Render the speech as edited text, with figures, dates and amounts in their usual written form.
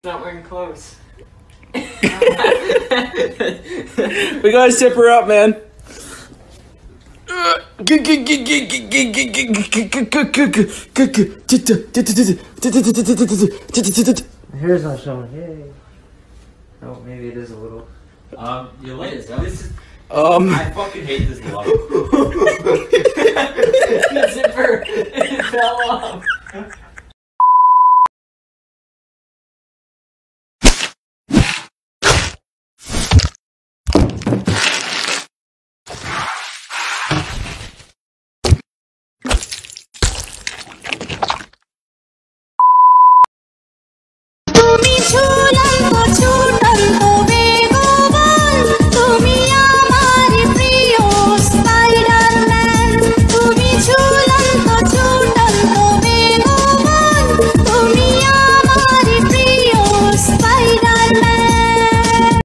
Not wearing clothes. We gotta zip her up, man. Hair's not showing. Yay. Oh, maybe it is a little. Your leg is up. I fucking hate this vlog. The zipper it fell off.